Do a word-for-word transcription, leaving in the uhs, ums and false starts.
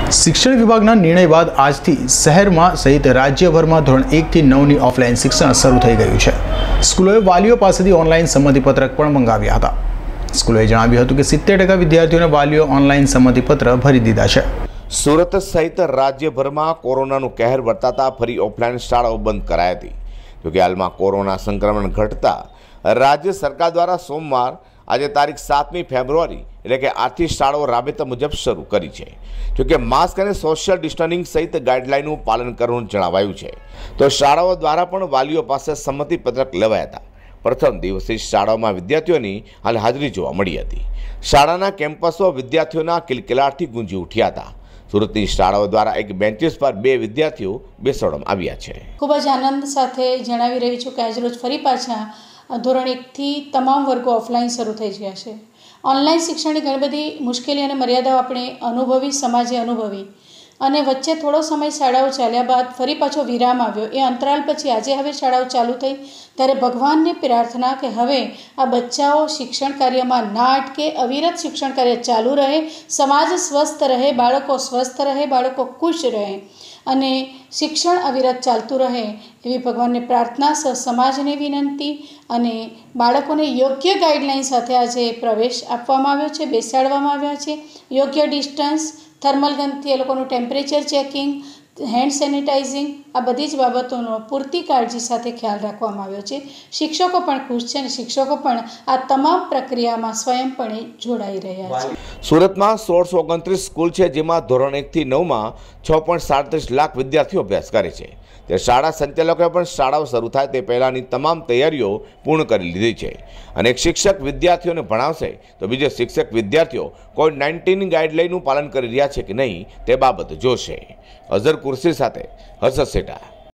શિક્ષણ વિભાગના નિર્ણય બાદ આજથી શહેરમાં સહિત રાજ્યભરમાં ધોરણ એકથી નવની ઓફલાઈન શિક્ષણ શરૂ થઈ ગયું છે। સ્કૂલોએ વાલીઓ પાસેથી ઓનલાઈન સંમતિપત્રક પણ મંગાવ્યા હતા। સ્કૂલોએ જણાવ્યું હતું કે સિત્તેર ટકા વિદ્યાર્થીઓને વાલીઓ ઓનલાઈન સંમતિપત્ર ભરી દીધા છે। સુરત સહિત રાજ્યભરમાં કોરોનાનું કહેર વર્તાતા ફરી ઓફલાઈન શાળાઓ બંધ કરાઈ હતી। જોકે હાલમાં કોરોના સંક્રમણ ઘટતા રાજ્ય સરકાર દ્વારા સોમવાર આજે તારીખ સાતમી ફેબ્રુઆરી એટલે કે આજથી શાળાઓ રાબેતા મુજબ શરૂ કરી છે। જોકે માસ્ક અને સોશિયલ ડિસ્ટન્સિંગ સહિત ગાઈડલાઈનનું પાલન કરવાનું જણાવાયું છે। તો શાળાઓ દ્વારા પણ વાલીઓ પાસે સંમતિપત્રક લેવાયા હતા। પ્રથમ દિવસે શાળાઓમાં વિદ્યાર્થીઓની હાલ હાજરી જોવા મળી હતી। શાળાના કેમ્પસો વિદ્યાર્થીઓના કિલકિલાટથી ગુંજી ઉઠ્યા હતા। સુરતની શાળાઓ દ્વારા એક બેન્ચીસ પર બે વિદ્યાર્થીઓ બેસાડવામાં આવ્યા છે। ખૂબ જ આનંદ સાથે જણાવી રહી છું કે આજરોજ ફરી પાછા ધોરણ એકથી તમામ વર્ગો ઓફલાઈન શરૂ થઈ ગયા છે। ઓનલાઈન શિક્ષણની ઘણી બધી મુશ્કેલી અને મર્યાદાઓ આપણે અનુભવી, સમાજે અનુભવી અને વચ્ચે થોડો સમય શાળાઓ ચાલ્યા બાદ ફરી પાછો વિરામ આવ્યો। એ અંતરાલ પછી આજે હવે શાળાઓ ચાલુ થઈ ત્યારે ભગવાનને પ્રાર્થના કે હવે આ બચ્ચાઓ શિક્ષણ કાર્યમાં ના અટકે, અવિરત શિક્ષણ કાર્ય ચાલુ રહે, સમાજ સ્વસ્થ રહે, બાળકો સ્વસ્થ રહે, બાળકો ખુશ રહે અને શિક્ષણ અવિરત ચાલતું રહે એવી ભગવાનને પ્રાર્થના, સમાજને વિનંતી અને બાળકોને યોગ્ય ગાઈડલાઈન સાથે આજે પ્રવેશ આપવામાં આવ્યો છે, બેસાડવામાં આવ્યા છે। યોગ્ય ડિસ્ટન્સ, થર્મલ ગનથી એ લોકોનું ટેમ્પરેચર ચેકિંગ, હેન્ડ સેનિટાઇઝિંગ આ બધી જ બાબતોનો પૂરતી કાળજી સાથે ખ્યાલ રાખવામાં આવ્યો છે। શિક્ષકો પણ ખુશ છે અને શિક્ષકો પણ આ તમામ પ્રક્રિયામાં સ્વયંપણે જોડાઈ રહ્યા છે। સુરતમાં સોળસો ઓગણત્રીસ સ્કૂલ છે, જેમાં ધોરણ એકથી નવમાં છ પોઈન્ટ સાડત્રીસ લાખ વિદ્યાર્થીઓ અભ્યાસ કરે છે। તે શાળા સંચાલકોએ પણ શાળાઓ શરૂ થાય તે પહેલાંની તમામ તૈયારીઓ પૂર્ણ કરી લીધી છે અને એક શિક્ષક વિદ્યાર્થીઓને ભણાવશે તો બીજો શિક્ષક વિદ્યાર્થીઓ કોવિડ નાઇન્ટીન ગાઈડલાઈનનું પાલન કરી રહ્યા છે કે નહીં તે બાબત જોશે। અઝર કુર્સી સાથે હર્ષદ સેઠા।